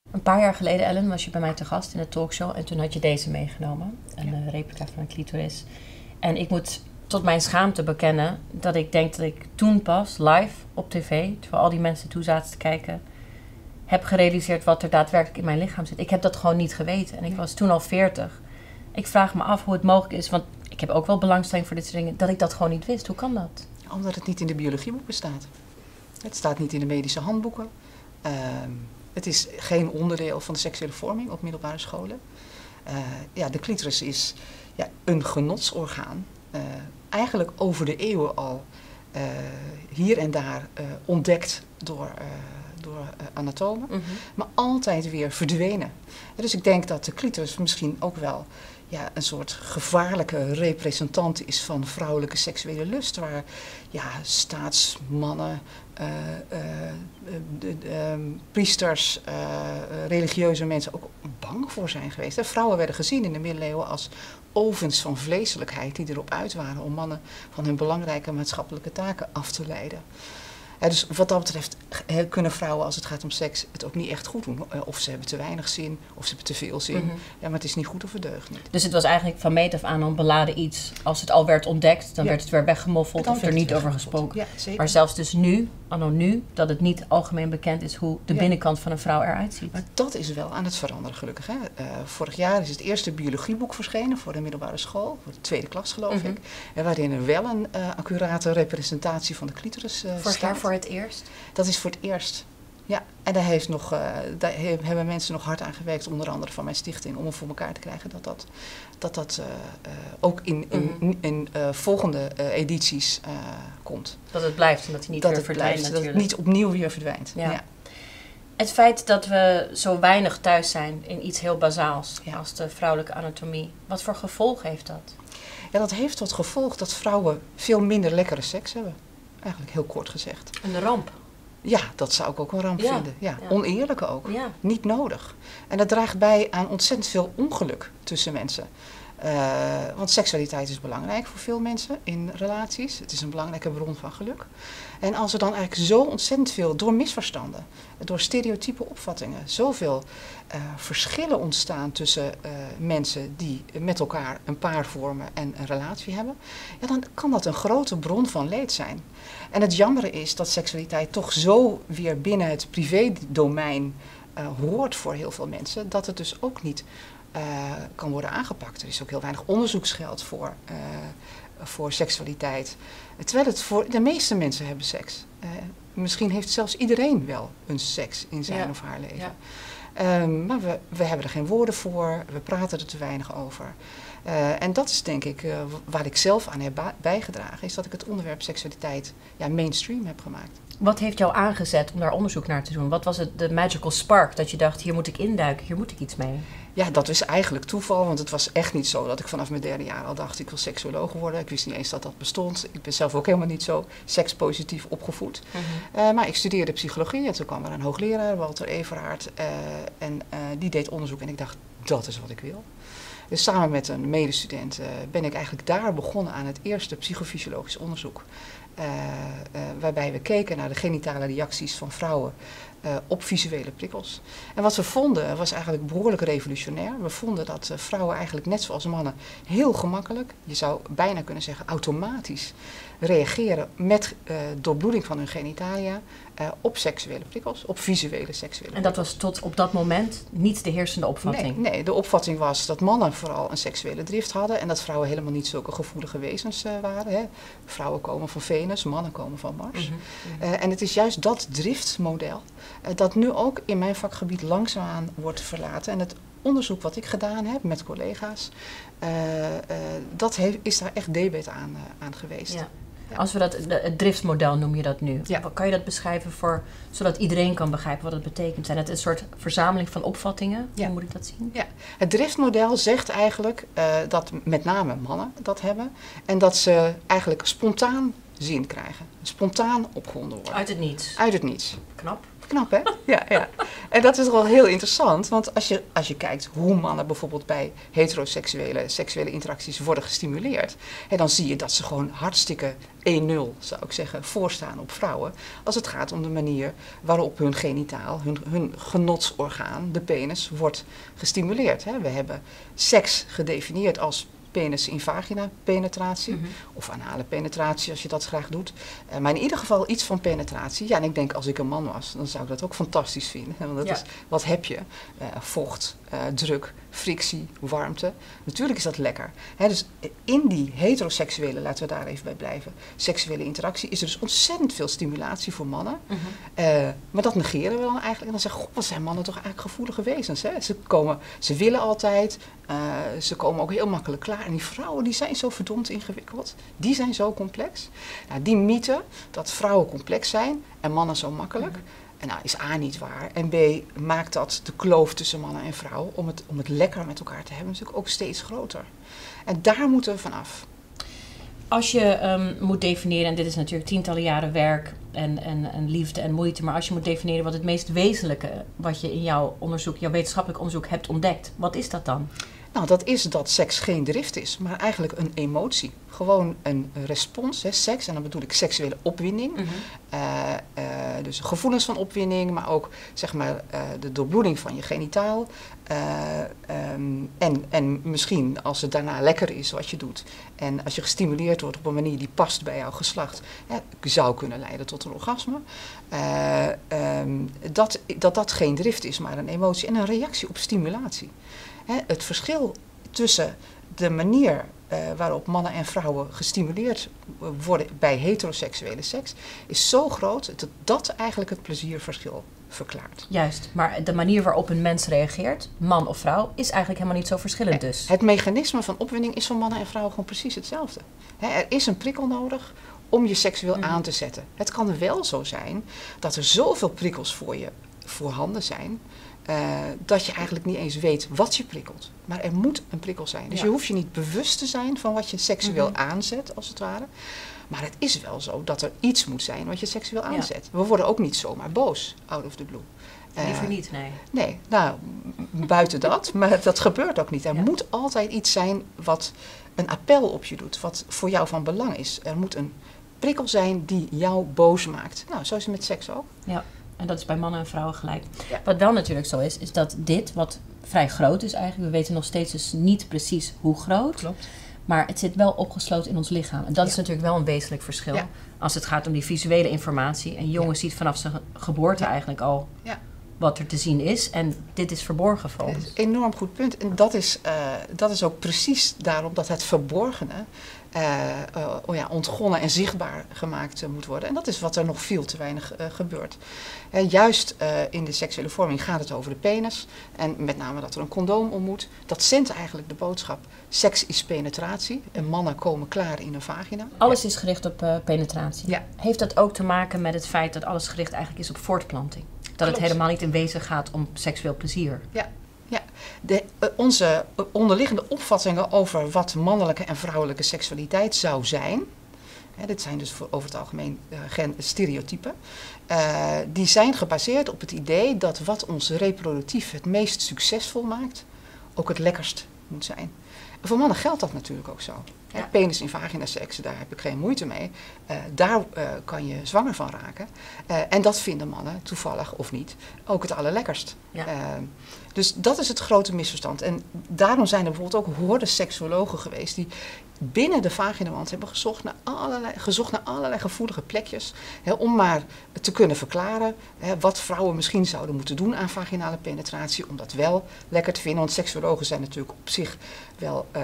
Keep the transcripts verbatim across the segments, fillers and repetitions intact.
Een paar jaar geleden, Ellen, was je bij mij te gast in de talkshow. En toen had je deze meegenomen. Een ja. uh, replica van een clitoris. En ik moet tot mijn schaamte bekennen dat ik denk dat ik toen pas live op tv, terwijl al die mensen toe zaten te kijken, heb gerealiseerd wat er daadwerkelijk in mijn lichaam zit. Ik heb dat gewoon niet geweten. En ik was toen al veertig. Ik vraag me af hoe het mogelijk is, want ik heb ook wel belangstelling voor dit soort dingen, dat ik dat gewoon niet wist. Hoe kan dat? Omdat het niet in de biologieboeken staat. Het staat niet in de medische handboeken. Uh, het is geen onderdeel van de seksuele vorming op middelbare scholen. Uh, ja, de clitoris is ja, een genotsorgaan. Uh, eigenlijk over de eeuwen al uh, hier en daar uh, ontdekt door, uh, door uh, anatomen. Mm-hmm. Maar altijd weer verdwenen. Ja, dus ik denk dat de clitoris misschien ook wel ja, een soort gevaarlijke representant is van vrouwelijke seksuele lust. Waar ja, staatsmannen, uh, uh, de, de, um, priesters, uh, religieuze mensen ook bang voor zijn geweest. En vrouwen werden gezien in de middeleeuwen als ovens van vleeselijkheid die erop uit waren om mannen van hun belangrijke maatschappelijke taken af te leiden. Ja, dus wat dat betreft kunnen vrouwen als het gaat om seks het ook niet echt goed doen. Of ze hebben te weinig zin, of ze hebben te veel zin. Mm-hmm. Ja, maar het is niet goed of het deugt niet. Dus het was eigenlijk van meet af aan een beladen iets. Als het al werd ontdekt, dan ja. werd het weer weggemoffeld of er niet over gesproken. Ja, zeker. Maar zelfs dus nu, anno nu, dat het niet algemeen bekend is hoe de ja. binnenkant van een vrouw eruit ziet. Maar dat is wel aan het veranderen, gelukkig. Hè? Uh, vorig jaar is het eerste biologieboek verschenen voor de middelbare school. Voor de tweede klas, geloof mm-hmm. ik. En waarin er wel een uh, accurate representatie van de clitoris uh, vorig staat. jaar voor het eerst? Dat is voor het eerst. Ja, en daar, heeft nog, uh, daar he- hebben mensen nog hard aan gewerkt, onder andere van mijn stichting, om het voor elkaar te krijgen dat dat, dat, dat uh, uh, ook in, in, mm-hmm. in uh, volgende uh, edities uh, komt. Dat het blijft en dat hij niet dat weer het verdwijnt blijft, natuurlijk. Dat het niet opnieuw weer verdwijnt. Ja. Ja. Het feit dat we zo weinig thuis zijn in iets heel bazaals ja. als de vrouwelijke anatomie, wat voor gevolg heeft dat? Ja, dat heeft tot gevolg dat vrouwen veel minder lekkere seks hebben. Eigenlijk heel kort gezegd. Een ramp. Ja, dat zou ik ook een ramp ja. vinden. Ja, ja. Oneerlijke ook. Ja. Niet nodig. En dat draagt bij aan ontzettend veel ongeluk tussen mensen. Uh, want seksualiteit is belangrijk voor veel mensen in relaties. Het is een belangrijke bron van geluk. En als er dan eigenlijk zo ontzettend veel, door misverstanden, door stereotype opvattingen, zoveel uh, verschillen ontstaan tussen uh, mensen die met elkaar een paar vormen en een relatie hebben, ja, dan kan dat een grote bron van leed zijn. En het jammere is dat seksualiteit toch zo weer binnen het privédomein uh, hoort voor heel veel mensen, dat het dus ook niet Uh, kan worden aangepakt. Er is ook heel weinig onderzoeksgeld voor, uh, voor seksualiteit. Terwijl het voor de meeste mensen hebben seks. Uh, misschien heeft zelfs iedereen wel een seks in zijn ja. of haar leven. Ja. Um, maar we, we hebben er geen woorden voor. We praten er te weinig over. Uh, en dat is denk ik uh, waar ik zelf aan heb ba- bijgedragen. Is dat ik het onderwerp seksualiteit ja, mainstream heb gemaakt. Wat heeft jou aangezet om daar onderzoek naar te doen? Wat was het, de magical spark dat je dacht, hier moet ik induiken, hier moet ik iets mee? Ja, dat is eigenlijk toeval, want het was echt niet zo dat ik vanaf mijn derde jaar al dacht, ik wil seksuoloog worden. Ik wist niet eens dat dat bestond. Ik ben zelf ook helemaal niet zo sekspositief opgevoed. Mm-hmm. Uh, maar ik studeerde psychologie en toen kwam er een hoogleraar, Walter Everaert, uh, en uh, die deed onderzoek en ik dacht, dat is wat ik wil. Dus samen met een medestudent uh, ben ik eigenlijk daar begonnen aan het eerste psychofysiologisch onderzoek. Uh, uh, waarbij we keken naar de genitale reacties van vrouwen uh, op visuele prikkels. En wat we vonden was eigenlijk behoorlijk revolutionair. We vonden dat uh, vrouwen eigenlijk net zoals mannen heel gemakkelijk, je zou bijna kunnen zeggen automatisch, reageren met uh, doorbloeding van hun genitalia uh, op seksuele prikkels, op visuele seksuele En dat prikkels. was tot op dat moment niet de heersende opvatting? Nee, nee, de opvatting was dat mannen vooral een seksuele drift hadden en dat vrouwen helemaal niet zulke gevoelige wezens uh, waren. Hè. Vrouwen komen van Venus, mannen komen van Mars. Mm-hmm, mm-hmm. Uh, en het is juist dat driftmodel uh, dat nu ook in mijn vakgebied langzaamaan wordt verlaten. En het onderzoek wat ik gedaan heb met collega's, uh, uh, dat heeft, is daar echt debet aan, uh, aan geweest. Ja. Als we dat, het driftmodel noem je dat nu. Ja. Kan je dat beschrijven voor, zodat iedereen kan begrijpen wat het betekent? Zijn het een soort verzameling van opvattingen? Ja. Hoe moet ik dat zien? Ja. Het driftmodel zegt eigenlijk uh, dat met name mannen dat hebben. En dat ze eigenlijk spontaan zin krijgen. Spontaan opgewonden worden. Uit het niets. Uit het niets. Knap. Knap, hè? Ja, ja. En dat is wel heel interessant, want als je, als je kijkt hoe mannen bijvoorbeeld bij heteroseksuele seksuele interacties worden gestimuleerd, hè, dan zie je dat ze gewoon hartstikke één nul, zou ik zeggen, voorstaan op vrouwen. Als het gaat om de manier waarop hun genitaal, hun, hun genotsorgaan, de penis, wordt gestimuleerd. Hè. We hebben seks gedefinieerd als penis in vagina penetratie, mm-hmm. of anale penetratie als je dat graag doet. Uh, maar in ieder geval iets van penetratie. Ja, en ik denk als ik een man was, dan zou ik dat ook fantastisch vinden. Want dat ja. is, wat heb je? Uh, vocht, uh, druk, frictie, warmte. Natuurlijk is dat lekker. Hè, dus in die heteroseksuele, laten we daar even bij blijven, seksuele interactie, is er dus ontzettend veel stimulatie voor mannen. Mm-hmm. uh, maar dat negeren we dan eigenlijk. En dan zeggen we, god, wat zijn mannen toch eigenlijk gevoelige wezens. Hè? Ze, komen, ze willen altijd, uh, ze komen ook heel makkelijk klaar. En die vrouwen, die zijn zo verdomd ingewikkeld. Die zijn zo complex. Nou, die mythe dat vrouwen complex zijn en mannen zo makkelijk, mm-hmm. en nou, is A niet waar. En B maakt dat de kloof tussen mannen en vrouwen, om het, om het lekker met elkaar te hebben, natuurlijk ook steeds groter. En daar moeten we vanaf. Als je um, moet definiëren, en dit is natuurlijk tientallen jaren werk en, en, en liefde en moeite, maar als je moet definiëren wat het meest wezenlijke, wat je in jouw onderzoek, jouw wetenschappelijk onderzoek hebt ontdekt, wat is dat dan? Nou, dat is dat seks geen drift is, maar eigenlijk een emotie. Gewoon een respons, hè, seks, en dan bedoel ik seksuele opwinding. Mm-hmm. Uh, uh, dus gevoelens van opwinding, maar ook zeg maar uh, de doorbloeding van je genitaal. Uh, um, en, en misschien als het daarna lekker is wat je doet. En als je gestimuleerd wordt op een manier die past bij jouw geslacht, ja, zou kunnen leiden tot een orgasme. Uh, um, dat, dat dat geen drift is, maar een emotie en een reactie op stimulatie. Hè, het verschil tussen de manier uh, waarop mannen en vrouwen gestimuleerd worden bij heteroseksuele seks is zo groot dat dat eigenlijk het plezierverschil verklaart. Juist, maar de manier waarop een mens reageert, man of vrouw, is eigenlijk helemaal niet zo verschillend dus. Het mechanisme van opwinding is voor mannen en vrouwen gewoon precies hetzelfde. Hè, er is een prikkel nodig om je seksueel mm. aan te zetten. Het kan wel zo zijn dat er zoveel prikkels voor je voorhanden zijn, Uh, dat je eigenlijk niet eens weet wat je prikkelt. Maar er moet een prikkel zijn. Dus ja. je hoeft je niet bewust te zijn van wat je seksueel mm-hmm. aanzet, als het ware. Maar het is wel zo dat er iets moet zijn wat je seksueel aanzet. Ja. We worden ook niet zomaar boos, out of the blue. Uh, Liever niet, nee. Nee, nou, buiten dat. Maar dat gebeurt ook niet. Er ja. moet altijd iets zijn wat een appel op je doet. Wat voor jou van belang is. Er moet een prikkel zijn die jou boos maakt. Nou, zo is het met seks ook. Ja. En dat is bij mannen en vrouwen gelijk. Ja. Wat wel natuurlijk zo is, is dat dit, wat vrij groot is eigenlijk, we weten nog steeds dus niet precies hoe groot. Klopt. Maar het zit wel opgesloten in ons lichaam. En dat ja. is natuurlijk wel een wezenlijk verschil. Ja. Als het gaat om die visuele informatie. Een jongen ja. ziet vanaf zijn geboorte ja. eigenlijk al ja. wat er te zien is. En dit is verborgen voor ons. Enorm goed punt. En dat is, uh, dat is ook precies daarom dat het verborgene Uh, uh, oh ja, ontgonnen en zichtbaar gemaakt uh, moet worden. En dat is wat er nog veel te weinig uh, gebeurt. Uh, juist uh, in de seksuele vorming gaat het over de penis. En met name dat er een condoom om moet. Dat zendt eigenlijk de boodschap, seks is penetratie. En mannen komen klaar in een vagina. Alles is gericht op uh, penetratie. Ja. Heeft dat ook te maken met het feit dat alles gericht eigenlijk is op voortplanting? Dat Klopt. Het helemaal niet in wezen gaat om seksueel plezier? Ja. Ja, de, uh, onze onderliggende opvattingen over wat mannelijke en vrouwelijke seksualiteit zou zijn, hè, dit zijn dus voor, over het algemeen uh, gen, stereotypen, uh, die zijn gebaseerd op het idee dat wat ons reproductief het meest succesvol maakt, ook het lekkerst moet zijn. En voor mannen geldt dat natuurlijk ook zo. Ja. Hè, penis in vagina seks, daar heb ik geen moeite mee. Uh, daar uh, kan je zwanger van raken. Uh, en dat vinden mannen, toevallig of niet, ook het allerlekkerst. Ja. Uh, Dus dat is het grote misverstand. En daarom zijn er bijvoorbeeld ook horden seksuologen geweest die binnen de vaginawand hebben gezocht naar allerlei, gezocht naar allerlei gevoelige plekjes. Hè, om maar te kunnen verklaren hè, wat vrouwen misschien zouden moeten doen aan vaginale penetratie. Om dat wel lekker te vinden. Want seksuologen zijn natuurlijk op zich wel Uh,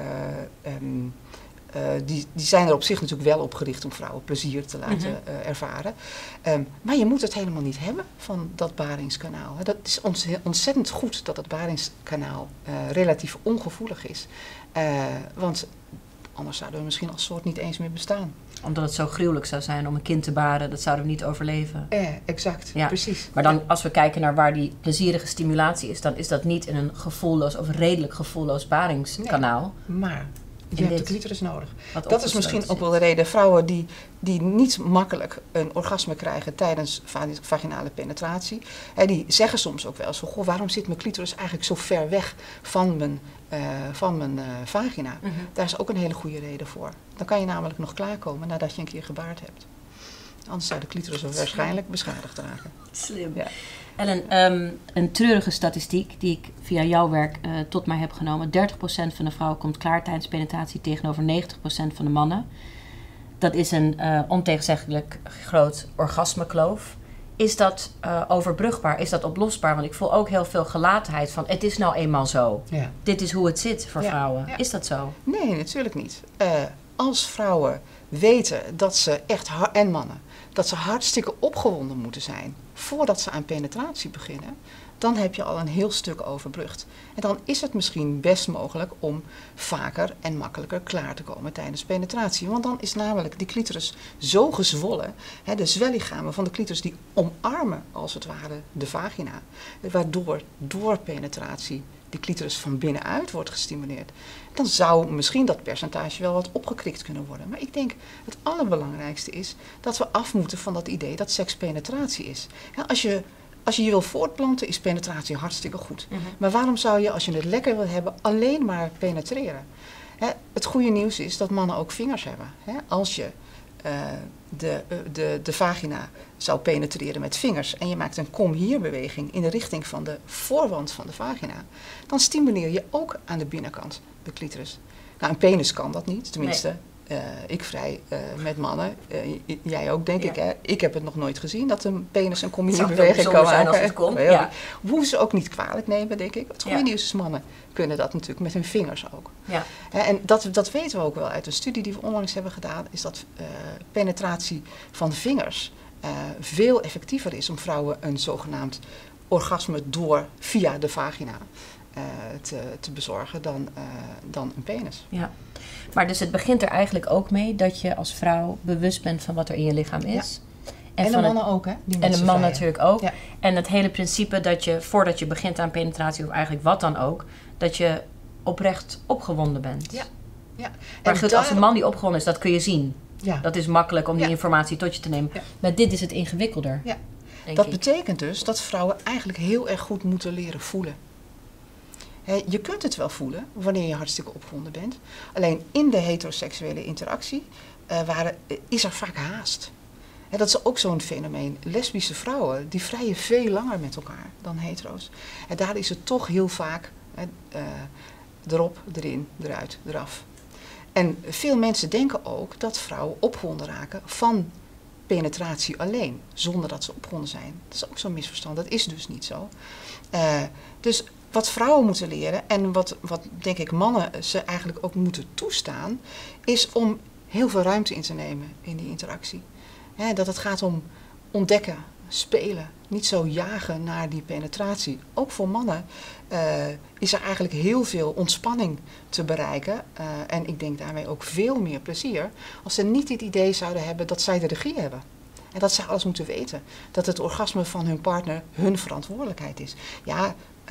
uh, um, Uh, die, die zijn er op zich natuurlijk wel op gericht om vrouwen plezier te laten mm-hmm. uh, ervaren. Um, maar je moet het helemaal niet hebben van dat baringskanaal. Dat is ons, ontzettend goed dat het baringskanaal uh, relatief ongevoelig is. Uh, want anders zouden we misschien als soort niet eens meer bestaan. Omdat het zo gruwelijk zou zijn om een kind te baren, dat zouden we niet overleven. Eh, exact, ja. precies. Maar dan, als we kijken naar waar die plezierige stimulatie is, dan is dat niet in een gevoelloos of redelijk gevoelloos baringskanaal. Nee, maar Je hebt de clitoris nodig. Dat is misschien ook wel de reden. Vrouwen die, die niet makkelijk een orgasme krijgen tijdens vaginale penetratie. Hè, die zeggen soms ook wel eens van, goh, waarom zit mijn clitoris eigenlijk zo ver weg van mijn, uh, van mijn uh, vagina? Mm-hmm. Daar is ook een hele goede reden voor. Dan kan je namelijk nog klaarkomen nadat je een keer gebaard hebt. Anders zou de clitoris waarschijnlijk beschadigd raken. Slim. Ja. Ellen, um, een treurige statistiek die ik via jouw werk uh, tot mij heb genomen. dertig procent van de vrouwen komt klaar tijdens penetratie tegenover negentig procent van de mannen. Dat is een uh, ontegenzeggelijk groot orgasmekloof. Is dat uh, overbrugbaar? Is dat oplosbaar? Want ik voel ook heel veel gelatenheid van het is nou eenmaal zo. Ja. Dit is hoe het zit voor ja. vrouwen. Ja. Is dat zo? Nee, natuurlijk niet. Uh, als vrouwen weten dat ze echt, en mannen, dat ze hartstikke opgewonden moeten zijn voordat ze aan penetratie beginnen, dan heb je al een heel stuk overbrugd. En dan is het misschien best mogelijk om vaker en makkelijker klaar te komen tijdens penetratie. Want dan is namelijk die clitoris zo gezwollen, hè, de zwellichamen van de clitoris die omarmen als het ware de vagina, waardoor door penetratie die clitoris van binnenuit wordt gestimuleerd. Dan zou misschien dat percentage wel wat opgekrikt kunnen worden. Maar ik denk het allerbelangrijkste is dat we af moeten van dat idee dat seks penetratie is. Ja, als je Als je je wil voortplanten, is penetratie hartstikke goed. Mm-hmm. Maar waarom zou je, als je het lekker wil hebben, alleen maar penetreren? Hè, het goede nieuws is dat mannen ook vingers hebben. Hè, als je uh, de, uh, de, de vagina zou penetreren met vingers en je maakt een kom-hier-beweging in de richting van de voorwand van de vagina, dan stimuleer je ook aan de binnenkant de clitoris. Nou, een penis kan dat niet, tenminste. Nee. Uh, ik vrij uh, met mannen, uh, jij ook denk ja. ik. Hè? Ik heb het nog nooit gezien dat een penis een combinatiebeweging kan maken. Als het komt. Ja. Hoeven ze ook niet kwalijk nemen, denk ik. Het goede ja. nieuws is, mannen kunnen dat natuurlijk met hun vingers ook. Ja. Uh, en dat, dat weten we ook wel uit een studie die we onlangs hebben gedaan, is dat uh, penetratie van vingers uh, veel effectiever is om vrouwen een zogenaamd orgasme door via de vagina uh, te, te bezorgen dan, uh, dan een penis. Ja. Maar dus het begint er eigenlijk ook mee dat je als vrouw bewust bent van wat er in je lichaam is. Ja. En, en de mannen het, ook, hè? Die en de man natuurlijk ook. Ja. En het hele principe dat je, voordat je begint aan penetratie, of eigenlijk wat dan ook, dat je oprecht opgewonden bent. Ja. Ja. Maar goed, daar, als een man die opgewonden is, dat kun je zien. Ja. Dat is makkelijk om die ja. informatie tot je te nemen. Ja. Maar dit is het ingewikkelder. Ja. Dat ik. betekent dus dat vrouwen eigenlijk heel erg goed moeten leren voelen. He, je kunt het wel voelen wanneer je hartstikke opgewonden bent. Alleen in de heteroseksuele interactie uh, waren, uh, is er vaak haast. He, dat is ook zo'n fenomeen. Lesbische vrouwen die vrijen veel langer met elkaar dan hetero's. En daar is het toch heel vaak he, uh, erop, erin, eruit, eraf. En veel mensen denken ook dat vrouwen opgewonden raken van penetratie alleen, zonder dat ze opgewonden zijn. Dat is ook zo'n misverstand. Dat is dus niet zo. Uh, dus wat vrouwen moeten leren en wat, wat denk ik mannen ze eigenlijk ook moeten toestaan, is om heel veel ruimte in te nemen in die interactie. He, dat het gaat om ontdekken, spelen, niet zo jagen naar die penetratie. Ook voor mannen uh, is er eigenlijk heel veel ontspanning te bereiken. Uh, en ik denk daarmee ook veel meer plezier als ze niet het idee zouden hebben dat zij de regie hebben. En dat zij alles moeten weten. Dat het orgasme van hun partner hun verantwoordelijkheid is. Ja, uh,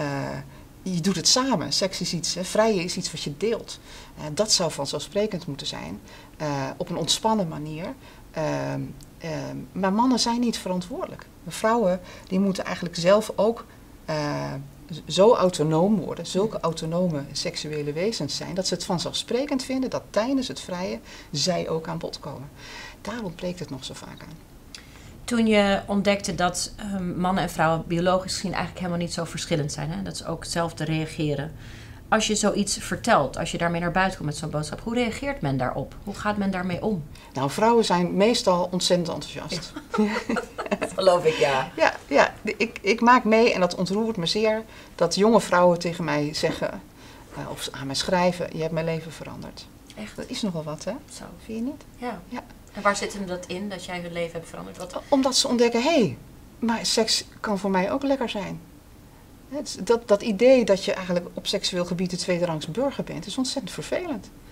je doet het samen. Seks is iets, hè, vrijen is iets wat je deelt. Uh, dat zou vanzelfsprekend moeten zijn. Uh, op een ontspannen manier. Uh, uh, maar mannen zijn niet verantwoordelijk. Vrouwen die moeten eigenlijk zelf ook uh, zo autonoom worden. Zulke autonome seksuele wezens zijn. Dat ze het vanzelfsprekend vinden dat tijdens het vrijen zij ook aan bod komen. Daar ontbreekt het nog zo vaak aan. Toen je ontdekte dat um, mannen en vrouwen biologisch gezien eigenlijk helemaal niet zo verschillend zijn. Hè? Dat ze ook hetzelfde reageren. Als je zoiets vertelt, als je daarmee naar buiten komt met zo'n boodschap, hoe reageert men daarop? Hoe gaat men daarmee om? Nou, vrouwen zijn meestal ontzettend enthousiast. Ja. Dat geloof ik, ja. Ja, ja ik, ik maak mee, en dat ontroert me zeer, dat jonge vrouwen tegen mij zeggen, uh, of aan mij schrijven, je hebt mijn leven veranderd. Echt? Dat is nogal wat, hè? Zo. Vind je niet? Ja. Ja. En waar zit hem dat in, dat jij hun leven hebt veranderd? Wat? Omdat ze ontdekken, hé, hey, maar seks kan voor mij ook lekker zijn. Dat, dat idee dat je eigenlijk op seksueel gebied de tweederangs burger bent, is ontzettend vervelend.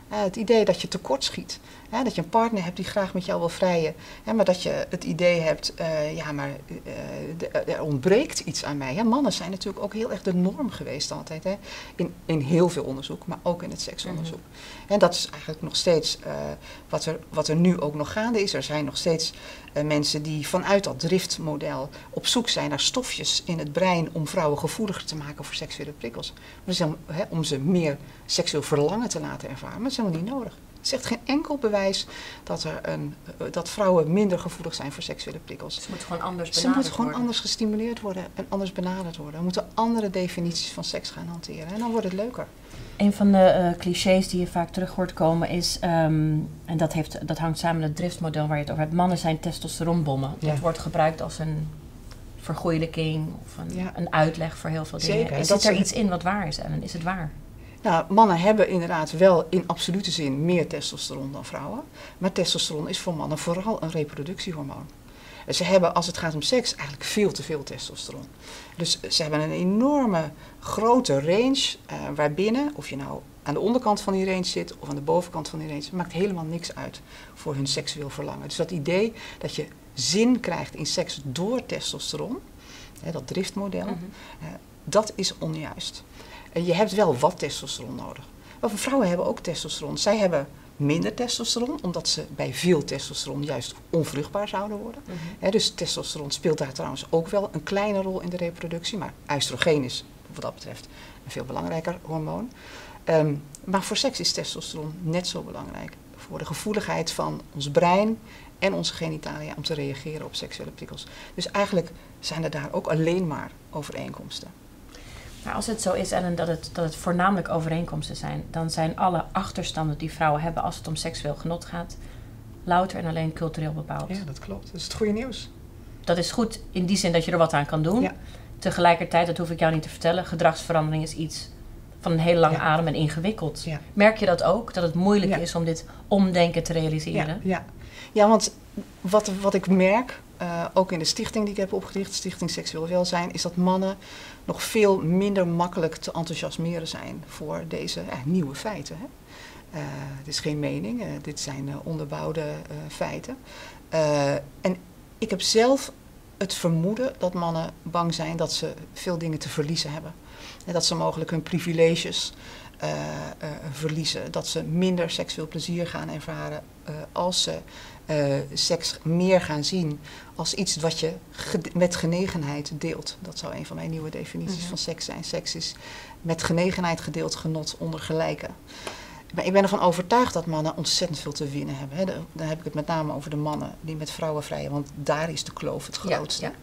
Uh, het idee dat je tekortschiet. Hè, dat je een partner hebt die graag met jou wil vrijen. Hè, maar dat je het idee hebt, uh, ja, maar uh, de, er ontbreekt iets aan mij. Hè. Mannen zijn natuurlijk ook heel erg de norm geweest altijd. Hè. In, in heel veel onderzoek, maar ook in het seksonderzoek. Mm-hmm. En dat is eigenlijk nog steeds uh, wat, er, wat er nu ook nog gaande is. Er zijn nog steeds uh, mensen die vanuit dat driftmodel op zoek zijn naar stofjes in het brein om vrouwen gevoeliger te maken voor seksuele prikkels. Dus om, hè, om ze meer seksueel verlangen te laten ervaren. Maar dat is helemaal niet nodig. Er is echt geen enkel bewijs dat, er een, uh, dat vrouwen minder gevoelig zijn voor seksuele prikkels. Ze moeten gewoon anders Ze moeten gewoon worden. anders gestimuleerd worden en anders benaderd worden. We moeten andere definities van seks gaan hanteren en dan wordt het leuker. Een van de uh, clichés die je vaak terug hoort komen is, um, en dat, heeft, dat hangt samen met het driftmodel waar je het over hebt, mannen zijn testosteronbommen. Ja. Dat wordt gebruikt als een vergoeilijking of een, ja. een uitleg voor heel veel dingen. Zeker. Zit er iets in wat waar is, Ellen? Is het waar? Nou, mannen hebben inderdaad wel in absolute zin meer testosteron dan vrouwen. Maar testosteron is voor mannen vooral een reproductiehormoon. Ze hebben, als het gaat om seks, eigenlijk veel te veel testosteron. Dus ze hebben een enorme grote range uh, waarbinnen, of je nou aan de onderkant van die range zit of aan de bovenkant van die range, maakt helemaal niks uit voor hun seksueel verlangen. Dus dat idee dat je zin krijgt in seks door testosteron, hè, dat driftmodel, mm-hmm. uh, dat is onjuist. Uh, je hebt wel wat testosteron nodig. Maar vrouwen hebben ook testosteron. Zij hebben minder testosteron, omdat ze bij veel testosteron juist onvruchtbaar zouden worden. Mm-hmm. He, dus testosteron speelt daar trouwens ook wel een kleine rol in de reproductie. Maar oestrogeen is wat dat betreft een veel belangrijker hormoon. Um, maar voor seks is testosteron net zo belangrijk. Voor de gevoeligheid van ons brein en onze genitalia om te reageren op seksuele prikkels. Dus eigenlijk zijn er daar ook alleen maar overeenkomsten. Maar als het zo is, Ellen, dat het, dat het voornamelijk overeenkomsten zijn, dan zijn alle achterstanden die vrouwen hebben als het om seksueel genot gaat, louter en alleen cultureel bepaald. Ja, dat klopt. Dat is het goede nieuws. Dat is goed in die zin dat je er wat aan kan doen. Ja. Tegelijkertijd, dat hoef ik jou niet te vertellen, gedragsverandering is iets van een hele lange ja. adem en ingewikkeld. Ja. Merk je dat ook, dat het moeilijk ja. is om dit omdenken te realiseren? Ja, ja. ja want wat, wat ik merk, uh, ook in de stichting die ik heb opgericht, Stichting Seksueel Welzijn, is dat mannen nog veel minder makkelijk te enthousiasmeren zijn voor deze eh, nieuwe feiten. Hè? Uh, het is geen mening, uh, dit zijn uh, onderbouwde uh, feiten. Uh, en ik heb zelf het vermoeden dat mannen bang zijn dat ze veel dingen te verliezen hebben. En dat ze mogelijk hun privileges uh, uh, verliezen. Dat ze minder seksueel plezier gaan ervaren uh, als ze uh, seks meer gaan zien als iets wat je ge- met genegenheid deelt. Dat zou een van mijn nieuwe definities mm-hmm. van seks zijn. Seks is met genegenheid gedeeld genot onder gelijken. Maar ik ben ervan overtuigd dat mannen ontzettend veel te winnen hebben. Hè. Dan heb ik het met name over de mannen die met vrouwen vrijen, want daar is de kloof het grootste. Ja,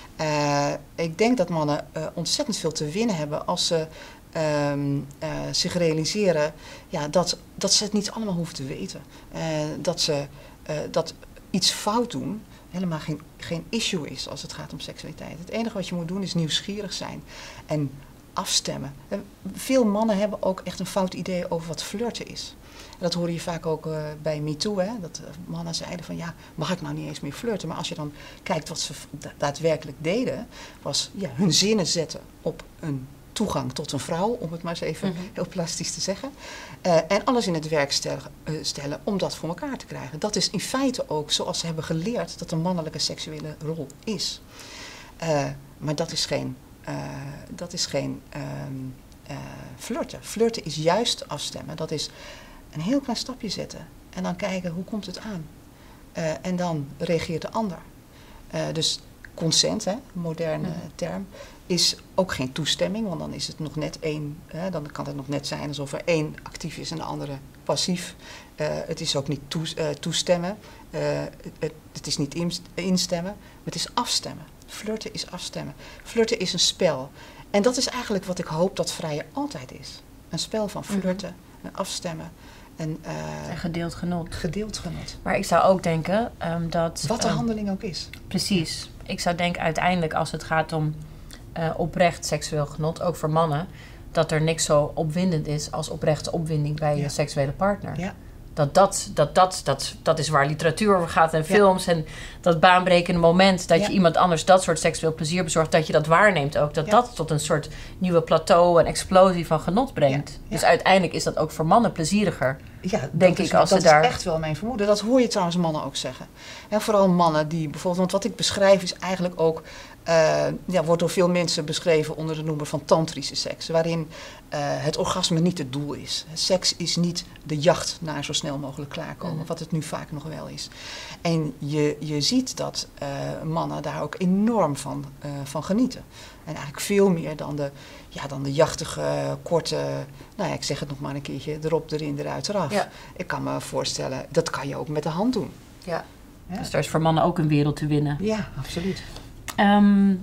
ja. Uh, ik denk dat mannen uh, ontzettend veel te winnen hebben als ze um, uh, zich realiseren ja, dat, dat ze het niet allemaal hoeven te weten. Uh, dat ze uh, dat iets fout doen helemaal geen, geen issue is als het gaat om seksualiteit. Het enige wat je moet doen is nieuwsgierig zijn en afstemmen. Veel mannen hebben ook echt een fout idee over wat flirten is. En dat hoor je vaak ook uh, bij MeToo, hè? Dat uh, mannen zeiden van ja, mag ik nou niet eens meer flirten? Maar als je dan kijkt wat ze da- daadwerkelijk deden, was ja, hun zinnen zetten op een toegang tot een vrouw, om het maar eens even mm-hmm. heel plastisch te zeggen. Uh, en alles in het werk stellen, uh, stellen om dat voor elkaar te krijgen. Dat is in feite ook zoals ze hebben geleerd dat een mannelijke seksuele rol is. Uh, maar dat is geen Uh, dat is geen uh, uh, flirten. Flirten is juist afstemmen. Dat is een heel klein stapje zetten. En dan kijken, hoe komt het aan? Uh, en dan reageert de ander. Uh, dus consent, hè, moderne mm. term, is ook geen toestemming. Want dan is het nog net één. Hè, dan kan het nog net zijn alsof er één actief is en de andere passief. Uh, het is ook niet toe, uh, toestemmen. Uh, het, het is niet inst- instemmen. Maar het is afstemmen. Flirten is afstemmen. Flirten is een spel. En dat is eigenlijk wat ik hoop dat vrijen altijd is. Een spel van flirten, mm-hmm. afstemmen. En, uh, en gedeeld genot. Gedeeld genot. Maar ik zou ook denken um, dat... Wat de um, handeling ook is. Precies. Ik zou denken uiteindelijk als het gaat om uh, oprecht seksueel genot, ook voor mannen, dat er niks zo opwindend is als oprechte opwinding bij ja. je seksuele partner. Ja. Dat dat, dat, dat, dat, dat is waar literatuur over gaat en films. Ja. En dat baanbrekende moment dat ja. je iemand anders dat soort seksueel plezier bezorgt, dat je dat waarneemt ook. Dat ja. dat tot een soort nieuwe plateau en explosie van genot brengt. Ja. Ja. Dus uiteindelijk is dat ook voor mannen plezieriger Ja, denk dat ik, is, als dat ze is daar... echt wel mijn vermoeden. Dat hoor je trouwens mannen ook zeggen. En vooral mannen die bijvoorbeeld, want wat ik beschrijf is eigenlijk ook, uh, ja, wordt door veel mensen beschreven onder de noemer van tantrische seks, waarin uh, het orgasme niet het doel is. Seks is niet de jacht naar zo snel mogelijk klaarkomen, mm. wat het nu vaak nog wel is. En je, je ziet dat uh, mannen daar ook enorm van, uh, van genieten. En eigenlijk veel meer dan de, ja, dan de jachtige, korte, nou ja, ik zeg het nog maar een keertje, erop, erin, eruit, eraf. Ja. Ik kan me voorstellen, dat kan je ook met de hand doen. Ja. Ja. Dus daar is voor mannen ook een wereld te winnen. Ja, absoluut. Um,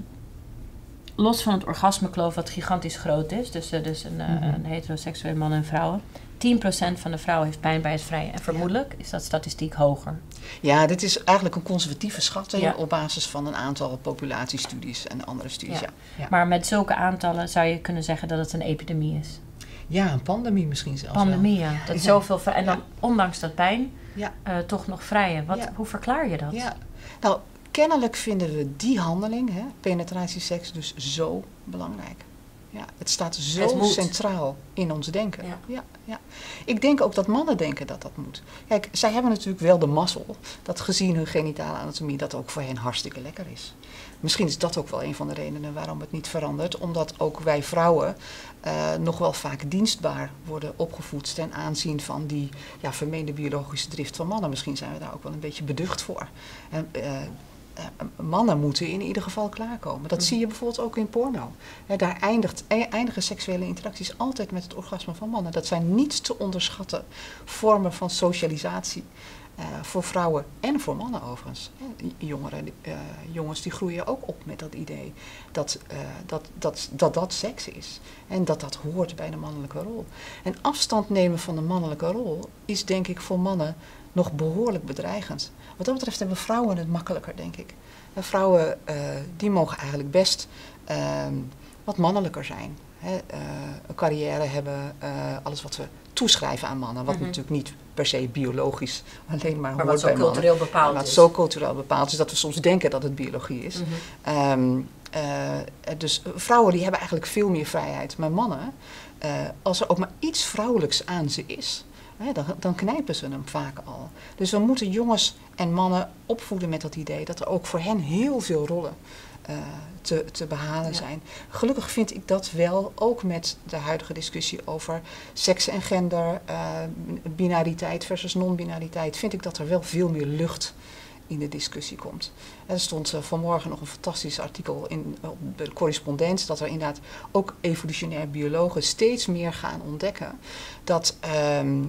los van het orgasmekloof, wat gigantisch groot is, dus, uh, dus een, uh, mm-hmm. een heteroseksuele man en vrouwen. tien procent van de vrouwen heeft pijn bij het vrijen. En vermoedelijk is dat statistiek hoger. Ja, dit is eigenlijk een conservatieve schatting ja. op basis van een aantal populatiestudies en andere studies. Ja. Ja. Ja. Maar met zulke aantallen zou je kunnen zeggen dat het een epidemie is. Ja, een pandemie misschien zelfs. Pandemie, wel. ja. Dat ja. Zoveel vrij, en dan, ja. ondanks dat pijn, ja. uh, toch nog vrijen. Wat, ja. Hoe verklaar je dat? Ja. Nou, kennelijk vinden we die handeling, hè, penetratieseks, dus zo belangrijk. Ja, het staat zo het centraal in ons denken. Ja. Ja, ja. Ik denk ook dat mannen denken dat dat moet. Kijk, zij hebben natuurlijk wel de mazzel dat gezien hun genitale anatomie dat ook voor hen hartstikke lekker is. Misschien is dat ook wel een van de redenen waarom het niet verandert. Omdat ook wij vrouwen uh, nog wel vaak dienstbaar worden opgevoed ten aanzien van die ja, vermeende biologische drift van mannen. Misschien zijn we daar ook wel een beetje beducht voor. En, uh, Uh, mannen moeten in ieder geval klaarkomen. Dat mm. zie je bijvoorbeeld ook in porno. He, daar eindigt, eindigen seksuele interacties altijd met het orgasme van mannen. Dat zijn niet te onderschatten vormen van socialisatie. Uh, voor vrouwen en voor mannen overigens. Jongeren, uh, jongens die groeien ook op met dat idee dat, uh, dat, dat, dat dat seks is. En dat dat hoort bij de mannelijke rol. En afstand nemen van de mannelijke rol is denk ik voor mannen nog behoorlijk bedreigend. Wat dat betreft hebben vrouwen het makkelijker, denk ik. En vrouwen uh, die mogen eigenlijk best uh, wat mannelijker zijn. Hè? Uh, een carrière hebben, uh, alles wat we toeschrijven aan mannen. Wat mm-hmm. natuurlijk niet per se biologisch alleen maar, maar hoort bij mannen. Maar wat zo cultureel bepaald maar is. Wat zo cultureel bepaald is dat we soms denken dat het biologie is. Mm-hmm. Um, uh, dus vrouwen die hebben eigenlijk veel meer vrijheid. Maar mannen, uh, als er ook maar iets vrouwelijks aan ze is, He, dan, dan knijpen ze hem vaak al. Dus we moeten jongens en mannen opvoeden met dat idee dat er ook voor hen heel veel rollen uh, te, te behalen ja. zijn. Gelukkig vind ik dat wel, ook met de huidige discussie over seks en gender, uh, binariteit versus non-binariteit, vind ik dat er wel veel meer lucht in de discussie komt. Er stond uh, vanmorgen nog een fantastisch artikel in uh, de correspondent, dat er inderdaad ook evolutionair biologen steeds meer gaan ontdekken dat, uh, uh,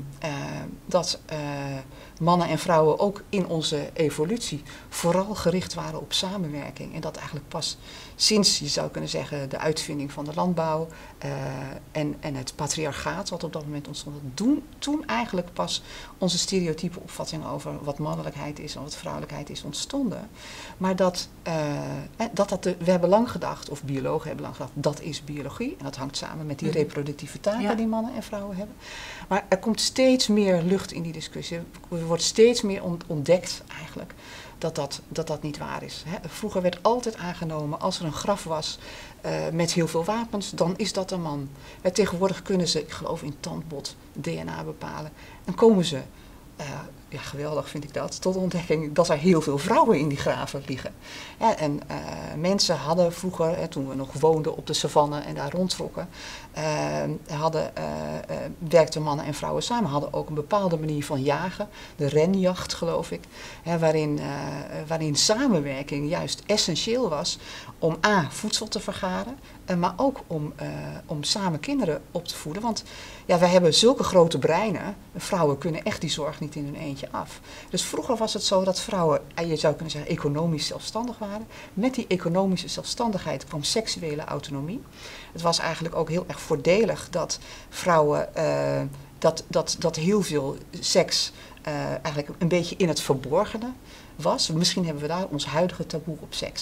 dat uh, mannen en vrouwen ook in onze evolutie vooral gericht waren op samenwerking. En dat eigenlijk pas sinds, je zou kunnen zeggen, de uitvinding van de landbouw uh, en, en het patriarchaat, wat op dat moment ontstond, toen, toen eigenlijk pas onze stereotype opvattingen over wat mannelijkheid is en wat vrouwelijkheid is ontstonden. Maar dat, uh, dat, dat de, we hebben lang gedacht, of biologen hebben lang gedacht, dat is biologie. En dat hangt samen met die reproductieve taken ja. die mannen en vrouwen hebben. Maar er komt steeds meer lucht in die discussie. Er wordt steeds meer ontdekt eigenlijk dat dat, dat, dat niet waar is. Hè. Vroeger werd altijd aangenomen, als er een graf was uh, met heel veel wapens, dan is dat een man. En tegenwoordig kunnen ze, ik geloof in tandbot, D N A bepalen. En komen ze, uh, ja geweldig vind ik dat, tot de ontdekking dat er heel veel vrouwen in die graven liggen. Ja, en uh, mensen hadden vroeger, hè, toen we nog woonden op de savanne en daar rondtrokken, uh, hadden, uh, uh, werkten mannen en vrouwen samen, hadden ook een bepaalde manier van jagen, de renjacht geloof ik, hè, waarin, uh, waarin samenwerking juist essentieel was om a, voedsel te vergaren, uh, maar ook om, uh, om samen kinderen op te voeden. Want ja, wij hebben zulke grote breinen, vrouwen kunnen echt die zorg niet in hun eentje af. Dus vroeger was het zo dat vrouwen, je zou kunnen zeggen, economisch zelfstandig waren. Met die economische zelfstandigheid kwam seksuele autonomie. Het was eigenlijk ook heel erg voordelig dat vrouwen, uh, dat, dat, dat heel veel seks uh, eigenlijk een beetje in het verborgene was. Misschien hebben we daar ons huidige taboe op seks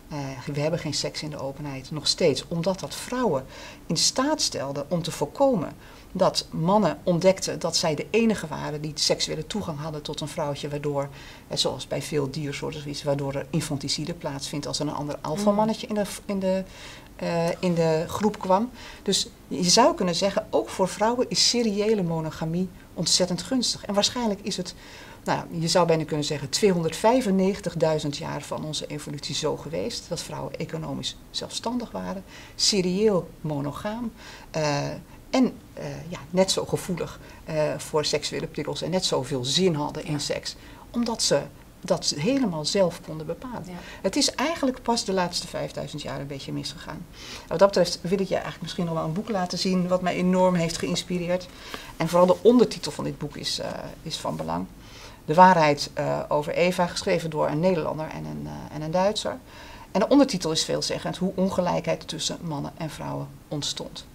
Uh, we hebben geen seks in de openheid, nog steeds. Omdat dat vrouwen in staat stelde om te voorkomen dat mannen ontdekten dat zij de enige waren die seksuele toegang hadden tot een vrouwtje, waardoor, eh, zoals bij veel diersoorten is, waardoor er infanticide plaatsvindt als er een ander alfamannetje in de, in, de, uh, in de groep kwam. Dus je zou kunnen zeggen, ook voor vrouwen is seriële monogamie ontzettend gunstig. En waarschijnlijk is het, nou, je zou bijna kunnen zeggen, tweehonderdvijfennegentigduizend jaar van onze evolutie zo geweest, dat vrouwen economisch zelfstandig waren, serieel monogaam, uh, en uh, ja, net zo gevoelig uh, voor seksuele prikkels en net zoveel zin hadden in ja. seks. Omdat ze dat ze helemaal zelf konden bepalen. Ja. Het is eigenlijk pas de laatste vijfduizend jaar een beetje misgegaan. Wat dat betreft wil ik je eigenlijk misschien nog wel een boek laten zien wat mij enorm heeft geïnspireerd. En vooral de ondertitel van dit boek is, uh, is van belang. De waarheid uh, over Eva, geschreven door een Nederlander en een, uh, en een Duitser. En de ondertitel is veelzeggend, hoe ongelijkheid tussen mannen en vrouwen ontstond.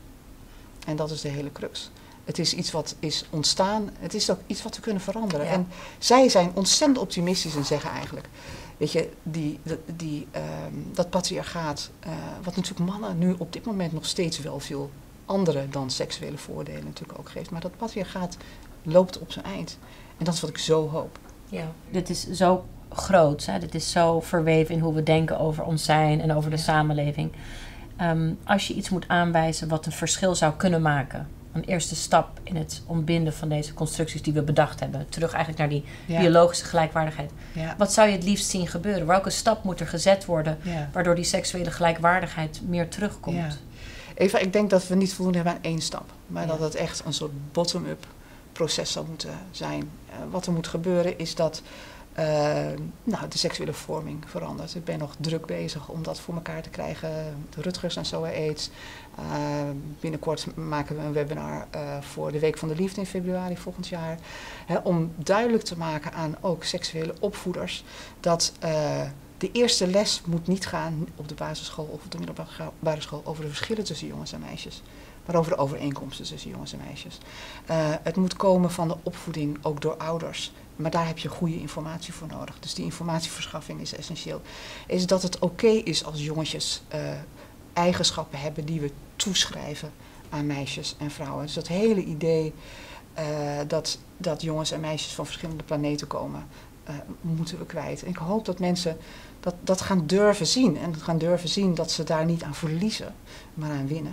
En dat is de hele crux. Het is iets wat is ontstaan, het is ook iets wat we kunnen veranderen. Ja. En zij zijn ontzettend optimistisch en zeggen eigenlijk, weet je, die, die, die, um, dat patriarchaat, uh, wat natuurlijk mannen nu op dit moment nog steeds wel veel andere dan seksuele voordelen natuurlijk ook geeft. Maar dat patriarchaat loopt op zijn eind. En dat is wat ik zo hoop. Ja, dit is zo groot, hè? Dit is zo verweven in hoe we denken over ons zijn en over de ja. samenleving. Um, als je iets moet aanwijzen wat een verschil zou kunnen maken, een eerste stap in het ontbinden van deze constructies die we bedacht hebben, terug eigenlijk naar die ja. biologische gelijkwaardigheid. Ja. Wat zou je het liefst zien gebeuren? Welke stap moet er gezet worden, ja. waardoor die seksuele gelijkwaardigheid meer terugkomt? Ja. Eva, ik denk dat we niet voldoende hebben aan één stap, maar ja. dat het echt een soort bottom-up proces zou moeten zijn. Uh, wat er moet gebeuren is dat Uh, nou, de seksuele vorming verandert. Ik ben nog druk bezig om dat voor elkaar te krijgen. De Rutgers en zo AIDS. Uh, binnenkort maken we een webinar uh, voor de Week van de Liefde in februari volgend jaar. Hè, om duidelijk te maken aan ook seksuele opvoeders dat uh, de eerste les moet niet gaan op de basisschool of op de middelbare school over de verschillen tussen jongens en meisjes, maar over de overeenkomsten tussen jongens en meisjes. Uh, het moet komen van de opvoeding, ook door ouders. Maar daar heb je goede informatie voor nodig. Dus die informatieverschaffing is essentieel. Is dat het oké okay is als jongetjes uh, eigenschappen hebben die we toeschrijven aan meisjes en vrouwen. Dus dat hele idee uh, dat, dat jongens en meisjes van verschillende planeten komen, uh, moeten we kwijt. En ik hoop dat mensen dat, dat gaan durven zien. En gaan durven zien dat ze daar niet aan verliezen, maar aan winnen.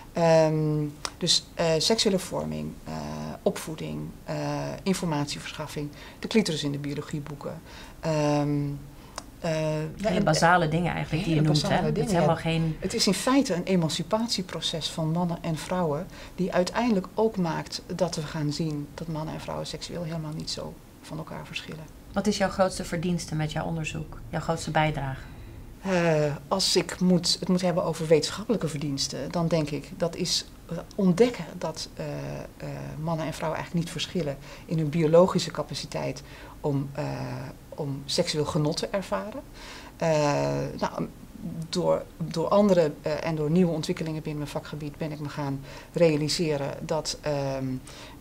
Um, dus uh, seksuele vorming, uh, opvoeding, uh, informatieverschaffing, de clitoris in de biologieboeken. Um, uh, hele basale dingen eigenlijk die je noemt. Hè? Het is helemaal geen... Het is in feite een emancipatieproces van mannen en vrouwen die uiteindelijk ook maakt dat we gaan zien dat mannen en vrouwen seksueel helemaal niet zo van elkaar verschillen. Wat is jouw grootste verdienste met jouw onderzoek? Jouw grootste bijdrage? Uh, als ik moet, het moet hebben over wetenschappelijke verdiensten, dan denk ik dat is ontdekken dat uh, uh, mannen en vrouwen eigenlijk niet verschillen in hun biologische capaciteit om, uh, om seksueel genot te ervaren. Uh, nou, door, door andere uh, en door nieuwe ontwikkelingen binnen mijn vakgebied ben ik me gaan realiseren dat um,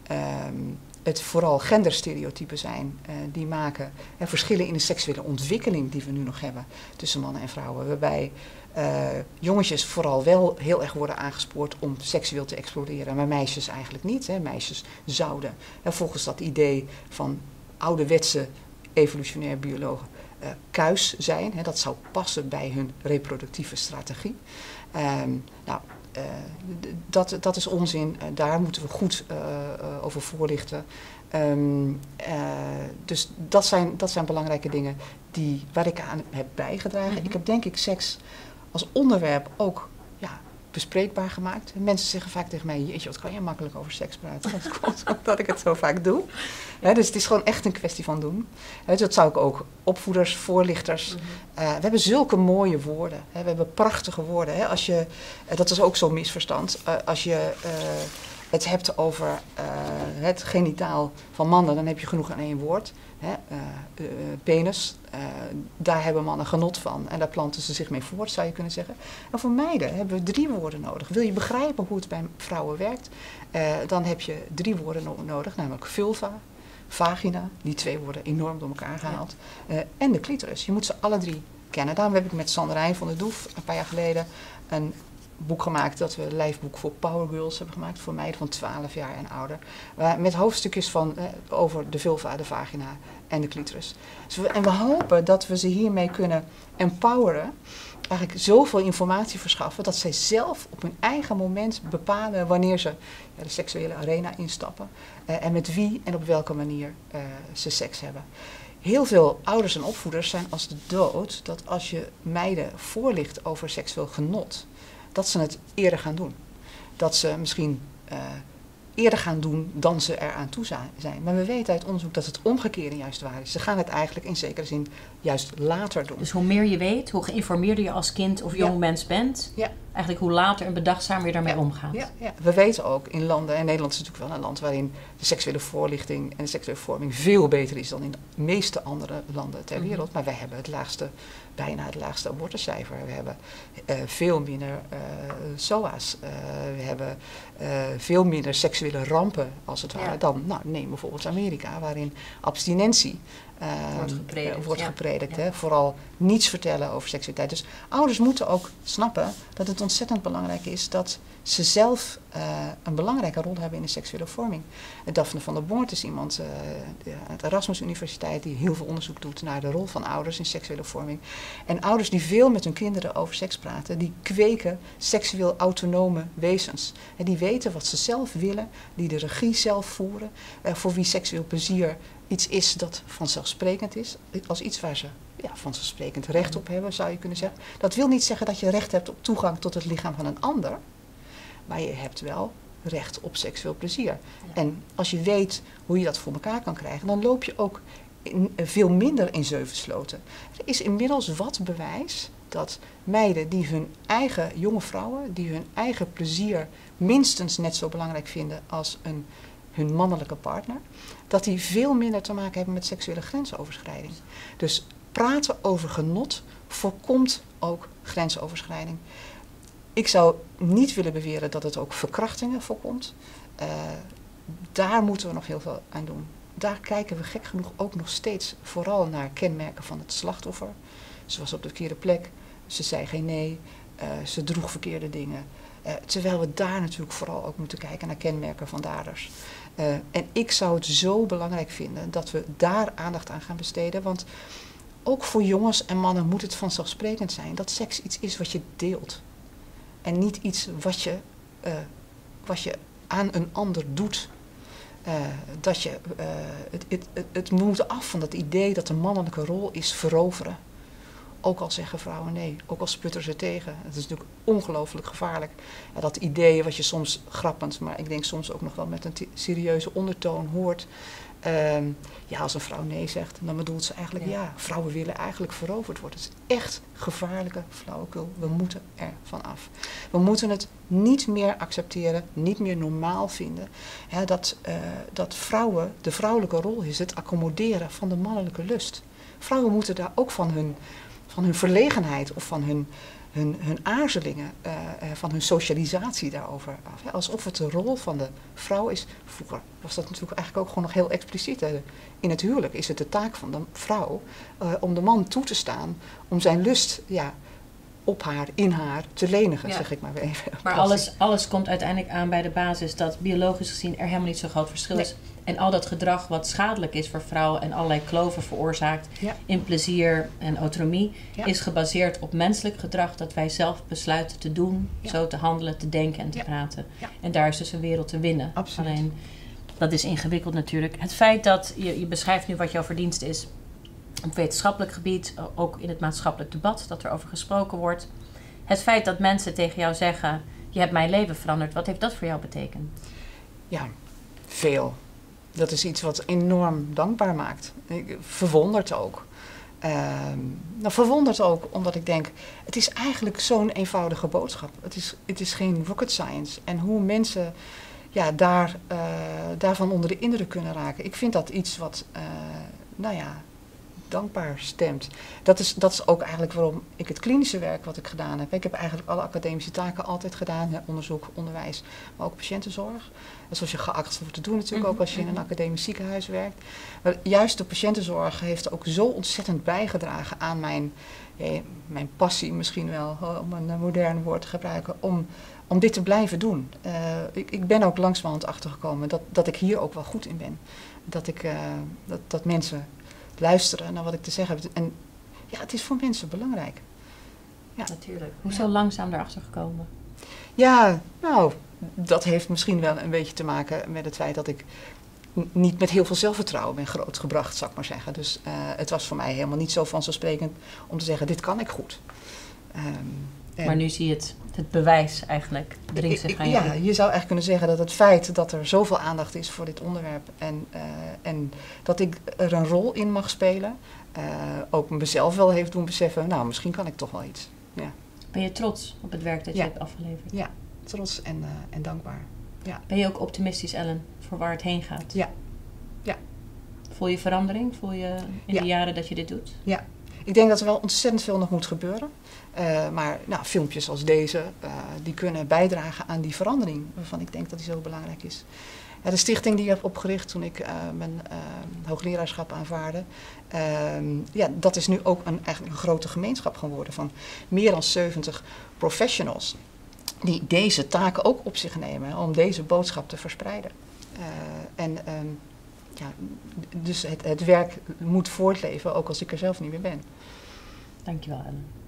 um, het vooral genderstereotypen zijn uh, die maken uh, verschillen in de seksuele ontwikkeling die we nu nog hebben tussen mannen en vrouwen. Waarbij uh, jongetjes vooral wel heel erg worden aangespoord om seksueel te exploreren, maar meisjes eigenlijk niet. Hè. Meisjes zouden, uh, volgens dat idee van ouderwetse evolutionair biologen, uh, kuis zijn. Hè. Dat zou passen bij hun reproductieve strategie. Um, nou, Uh, dat, dat is onzin, uh, daar moeten we goed uh, uh, over voorlichten. Um, uh, dus dat zijn, dat zijn belangrijke dingen die, waar ik aan heb bijgedragen. Mm-hmm. Ik heb denk ik seks als onderwerp ook ja, bespreekbaar gemaakt. Mensen zeggen vaak tegen mij, jeetje, wat kan je makkelijk over seks praten? Dat komt omdat ik het zo vaak doe. He, dus het is gewoon echt een kwestie van doen. He, dat zou ik ook opvoeders, voorlichters. Mm-hmm. Uh, we hebben zulke mooie woorden. He, we hebben prachtige woorden. He, als je, uh, dat is ook zo'n misverstand. Uh, als je uh, het hebt over uh, het genitaal van mannen, dan heb je genoeg aan één woord. He, uh, uh, penis, uh, daar hebben mannen genot van. En daar planten ze zich mee voort, zou je kunnen zeggen. En voor meiden hebben we drie woorden nodig. Wil je begrijpen hoe het bij vrouwen werkt, uh, dan heb je drie woorden no- nodig. Namelijk vulva, vagina, die twee worden enorm door elkaar gehaald. Uh, en de clitoris. Je moet ze alle drie kennen. Daarom heb ik met Sanderijn van der Doef een paar jaar geleden een boek gemaakt, dat we een lijfboek voor Power Girls hebben gemaakt, voor meiden van twaalf jaar en ouder. Waar, met hoofdstukjes van, eh, over de vulva, de vagina en de clitoris. Dus we, en we hopen dat we ze hiermee kunnen empoweren, eigenlijk zoveel informatie verschaffen, dat zij zelf op hun eigen moment bepalen wanneer ze ja, de seksuele arena instappen. Uh, en met wie en op welke manier uh, ze seks hebben. Heel veel ouders en opvoeders zijn als de dood dat als je meiden voorlicht over seksueel genot, dat ze het eerder gaan doen. Dat ze misschien uh, eerder gaan doen dan ze eraan toe zijn. Maar we weten uit onderzoek dat het omgekeerde juist waar is. Ze gaan het eigenlijk in zekere zin juist later doen. Dus hoe meer je weet, hoe geïnformeerder je als kind of jong ja. mens bent, ja. eigenlijk hoe later en bedachtzamer je daarmee ja. omgaat. Ja, ja. We weten ook in landen, en Nederland is natuurlijk wel een land waarin de seksuele voorlichting en de seksuele vorming veel beter is dan in de meeste andere landen ter wereld. Mm-hmm. Maar wij hebben het laagste, bijna het laagste abortuscijfer. We hebben uh, veel minder uh, S O A's. Uh, we hebben uh, veel minder seksuele rampen, als het ware, ja. dan, nou, neem bijvoorbeeld Amerika, waarin abstinentie Uh, wordt gepredikt. Uh, wordt ja. gepredikt ja. Hè? Vooral niets vertellen over seksualiteit. Dus ouders moeten ook snappen dat het ontzettend belangrijk is dat ze zelf uh, een belangrijke rol hebben in de seksuele vorming. Uh, Daphne van der Boort is iemand uh, uit de Erasmus Universiteit die heel veel onderzoek doet naar de rol van ouders in seksuele vorming. En ouders die veel met hun kinderen over seks praten, die kweken seksueel autonome wezens. En die weten wat ze zelf willen, die de regie zelf voeren, uh, voor wie seksueel plezier iets is dat vanzelfsprekend is, als iets waar ze ja, vanzelfsprekend recht op hebben, zou je kunnen zeggen. Dat wil niet zeggen dat je recht hebt op toegang tot het lichaam van een ander, maar je hebt wel recht op seksueel plezier. Ja. En als je weet hoe je dat voor elkaar kan krijgen, dan loop je ook in, veel minder in zeven sloten. Er is inmiddels wat bewijs dat meiden die hun eigen, jonge vrouwen, die hun eigen plezier minstens net zo belangrijk vinden als een hun mannelijke partner, dat die veel minder te maken hebben met seksuele grensoverschrijding. Dus praten over genot voorkomt ook grensoverschrijding. Ik zou niet willen beweren dat het ook verkrachtingen voorkomt. Uh, daar moeten we nog heel veel aan doen. Daar kijken we gek genoeg ook nog steeds vooral naar kenmerken van het slachtoffer. Ze was op de verkeerde plek, ze zei geen nee, uh, ze droeg verkeerde dingen. Uh, terwijl we daar natuurlijk vooral ook moeten kijken naar kenmerken van daders. Uh, en ik zou het zo belangrijk vinden dat we daar aandacht aan gaan besteden. Want ook voor jongens en mannen moet het vanzelfsprekend zijn dat seks iets is wat je deelt. En niet iets wat je, uh, wat je aan een ander doet. Uh, dat je, uh, het, het, het, het moet af van dat idee dat de mannelijke rol is veroveren. Ook al zeggen vrouwen nee, ook al sputteren ze tegen. Het is natuurlijk ongelooflijk gevaarlijk. Ja, dat idee wat je soms grappend, maar ik denk soms ook nog wel met een serieuze ondertoon hoort. Um, ja, als een vrouw nee zegt, dan bedoelt ze eigenlijk ja. ja. Vrouwen willen eigenlijk veroverd worden. Het is echt gevaarlijke flauwekul. We moeten er van af. We moeten het niet meer accepteren, niet meer normaal vinden. Ja, dat, uh, dat vrouwen, de vrouwelijke rol is het accommoderen van de mannelijke lust. Vrouwen moeten daar ook van hun... van hun verlegenheid of van hun, hun, hun aarzelingen, uh, uh, van hun socialisatie daarover af. Hè? Alsof het de rol van de vrouw is. Vroeger was dat natuurlijk eigenlijk ook gewoon nog heel expliciet. Hè? In het huwelijk is het de taak van de vrouw uh, om de man toe te staan, om zijn lust ja, op haar, in haar te lenigen, ja. zeg ik maar even. Maar alles, alles komt uiteindelijk aan bij de basis dat biologisch gezien er helemaal niet zo'n groot verschil nee. is. En al dat gedrag wat schadelijk is voor vrouwen en allerlei kloven veroorzaakt ja. in plezier en autonomie, ja. is gebaseerd op menselijk gedrag dat wij zelf besluiten te doen, ja. zo te handelen, te denken en te ja. praten. Ja. En daar is dus een wereld te winnen. Absoluut. Alleen, dat is ingewikkeld natuurlijk. Het feit dat, je, je beschrijft nu wat jouw verdienste is op wetenschappelijk gebied, ook in het maatschappelijk debat, dat er over gesproken wordt. Het feit dat mensen tegen jou zeggen, je hebt mijn leven veranderd, wat heeft dat voor jou betekend? Ja, veel. Dat is iets wat enorm dankbaar maakt. Ik, verwondert ook. Uh, nou, verwondert ook omdat ik denk, het is eigenlijk zo'n eenvoudige boodschap. Het is, het is geen rocket science. En hoe mensen ja, daar, uh, daarvan onder de indruk kunnen raken. Ik vind dat iets wat, uh, nou ja, dankbaar stemt. Dat is, dat is ook eigenlijk waarom ik het klinische werk wat ik gedaan heb. Ik heb eigenlijk alle academische taken altijd gedaan. Hè, onderzoek, onderwijs, maar ook patiëntenzorg. En zoals je geacht wordt te doen natuurlijk, ook als je in een academisch ziekenhuis werkt. Maar juist de patiëntenzorg heeft ook zo ontzettend bijgedragen aan mijn, eh, mijn passie misschien wel, om een modern woord te gebruiken, om, om dit te blijven doen. Uh, ik, ik ben ook langzamerhand achtergekomen dat, dat ik hier ook wel goed in ben. Dat, ik, uh, dat, dat mensen luisteren naar wat ik te zeggen heb. En ja, het is voor mensen belangrijk. Ja, natuurlijk. Hoe zo langzaam erachter gekomen? Ja, nou, dat heeft misschien wel een beetje te maken met het feit dat ik n- niet met heel veel zelfvertrouwen ben grootgebracht, zou ik maar zeggen. Dus uh, het was voor mij helemaal niet zo vanzelfsprekend om te zeggen, dit kan ik goed. Um, maar nu zie je het, het bewijs eigenlijk, dringt zich aan je. Ja, je zou eigenlijk kunnen zeggen dat het feit dat er zoveel aandacht is voor dit onderwerp en, uh, en dat ik er een rol in mag spelen, uh, ook mezelf wel heeft doen beseffen, nou, misschien kan ik toch wel iets. Ja. Ben je trots op het werk dat ja. je hebt afgeleverd? Ja, trots en, uh, en dankbaar. Ja. Ben je ook optimistisch, Ellen, voor waar het heen gaat? Ja. ja. Voel je verandering? Voel je in ja. de jaren dat je dit doet? Ja. Ik denk dat er wel ontzettend veel nog moet gebeuren. Uh, maar nou, filmpjes als deze, uh, die kunnen bijdragen aan die verandering, waarvan ik denk dat die zo belangrijk is. Ja, de stichting die ik heb opgericht toen ik uh, mijn uh, hoogleraarschap aanvaarde, uh, ja, dat is nu ook een, eigenlijk een grote gemeenschap geworden van meer dan zeventig professionals die deze taken ook op zich nemen om deze boodschap te verspreiden. Uh, en um, ja, dus het, het werk moet voortleven, ook als ik er zelf niet meer ben. Dankjewel, Ellen.